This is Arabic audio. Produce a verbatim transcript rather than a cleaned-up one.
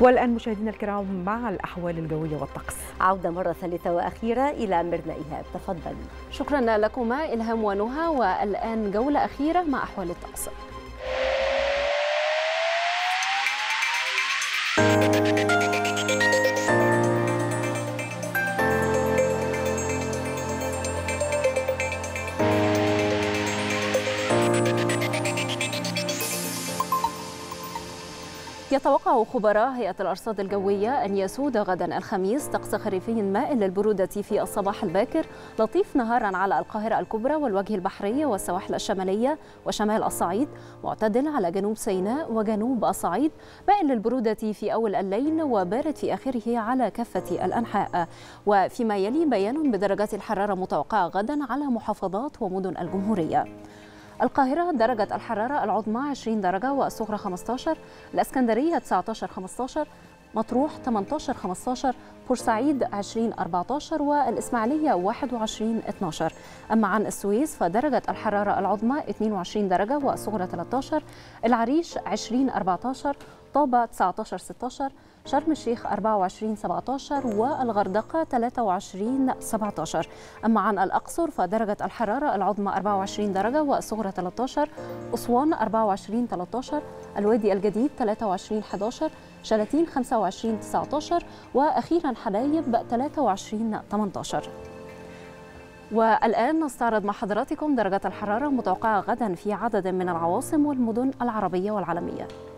والآن مشاهدينا الكرام مع الأحوال الجوية والطقس. عودة مرة ثالثة وأخيرة إلى ميرنا إيهاب، تفضلي. شكرا لكما إلهام ونهى، والآن جولة أخيرة مع أحوال الطقس. يتوقع خبراء هيئة الأرصاد الجوية أن يسود غدا الخميس طقس خريفي مائل للبرودة في الصباح الباكر، لطيف نهارا على القاهرة الكبرى والوجه البحري والسواحل الشمالية وشمال الصعيد، معتدل على جنوب سيناء وجنوب الصعيد، مائل للبرودة في أول الليل وبارد في آخره على كافة الأنحاء. وفيما يلي بيان بدرجات الحرارة متوقعة غدا على محافظات ومدن الجمهورية. القاهرة درجة الحرارة العظمى عشرين درجة والصغرى خمسة عشر، الإسكندرية تسعة عشر خمسة عشر، مطروح ثمانية عشر خمسة عشر، بورسعيد عشرين أربعة عشر، والإسماعيلية واحد وعشرين اثنا عشر. أما عن السويس فدرجة الحرارة العظمى اثنين وعشرين درجة والصغرى ثلاثة عشر، العريش عشرين أربعة عشر، طابة تسعة عشر ستة عشر، شرم الشيخ أربعة وعشرين سبعة عشر، والغردقة ثلاثة وعشرين سبعة عشر. أما عن الأقصر فدرجة الحرارة العظمى أربعة وعشرين درجة والصغرى ثلاثة عشر، أسوان أربعة وعشرين ثلاثة عشر، الوادي الجديد ثلاثة وعشرين أحد عشر، شلاتين خمسة وعشرين تسعة عشر، وأخيرا حلايب ثلاثة وعشرين ثمانية عشر. والآن نستعرض مع حضراتكم درجات الحرارة المتوقعة غدا في عدد من العواصم والمدن العربية والعالمية.